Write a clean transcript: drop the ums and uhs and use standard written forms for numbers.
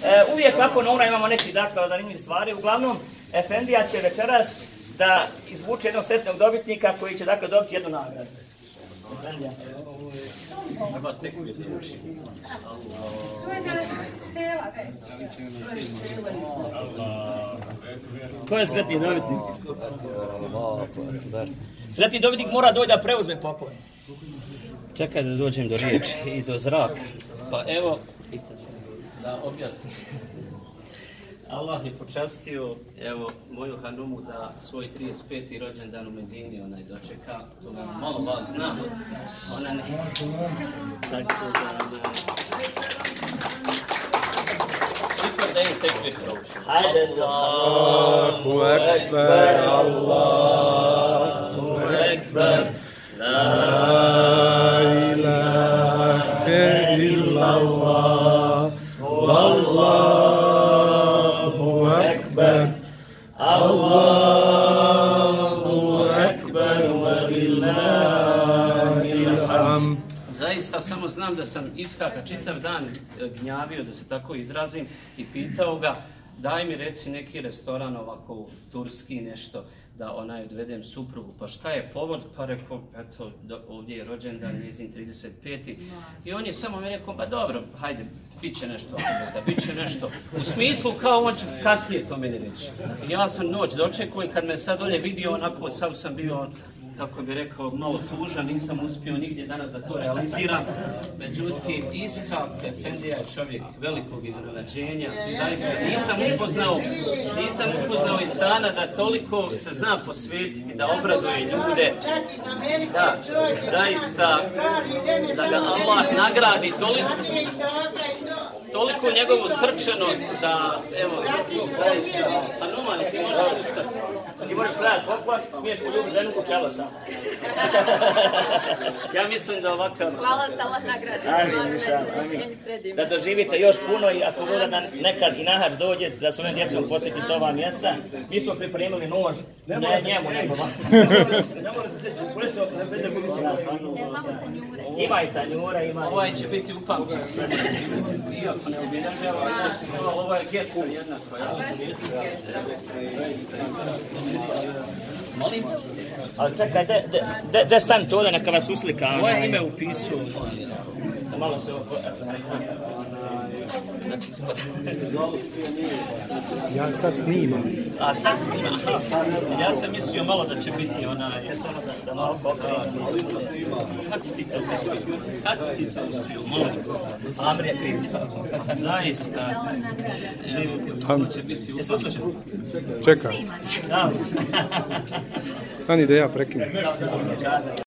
Uvijek kako na umra imamo neki dakle zanimljive stvari. Uglavnom, Efendija će večeras da izvuče jednog sretnog dobitnika koji će dakle dobiti jednu nagradu. Efendija. Ko je sretni dobitnik? Sretni dobitnik mora doći da preuzme poklon. Čekaj da dođem do riječi i do zraka. Pa evo, da objasnim. Allah je počastio evo moju hanumu da svoj 35. rođendan u Medini onaj dočeka. To malo vas zna. Ona ne. Tako da... Ipak da im tekbir proučim. Hajde. Allahu Ekber, Allahu Ekber, La ilahe illallah, Wallahu Ekber, Allahu Ekber, wa lillahil hamd. Zaista samo znam da sam Ishaka čitav dan gnjavio, da se tako izrazim, i pitao ga, daj mi reci neki restoran ovako turski nešto, da onaj odvedem suprugu. Pa šta je povod? Pa rekao, eto, ovdje je rođendan, njezin 35. I on je samo mi rekao, ba dobro, hajde, bit će nešto, bit će nešto. U smislu kao on će kasnije to meni reći. Ja sam noć dočekao i kad me sad ovdje vidio, onako sam bio, kako bi rekao, malo tužan, nisam uspio nigdje danas da to realiziram. Međutim, Ishak Efendija je čovjek velikog iznenađenja. Zaista nisam upoznao Ihsana da toliko se zna posvetiti, da obraduje ljude. Da, zaista, da ga Allah nagradi toliko njegovu srčanost da, evo, zaista, Hanuman, ti možeš ustati. Ti možeš gledati poklon, smiješ poljubi ženu u čelo sam. Ja mislim da ovakav... Hvala da Allah nagradi. Amin. Da doživite još puno i ako bude nekad i nahač dođe, da s ovim djecom posjetite ova mjesta. Mi smo pripremili nož, ne njemu, nego vam. Ima i tanjura, ima... Ovaj će biti upamćen sve. Iako ne obilježava, ovo je gesta jedna koja... Molim? Ali čekaj, de stanite ovdje, neka vas uslika. Moje ime upisuo. Malo se ovo... Ja sad snimam. A sad snimam. Ja sam mislio malo da će biti onaj... Da malo pokrenim. Kad si ti to uspio? Kad si ti to uspio? Molim. Amrije krivca. Zaista. Evo, će biti upamćen. Jesi uslišen? Čekaj. Da. Stani da ja prekinem.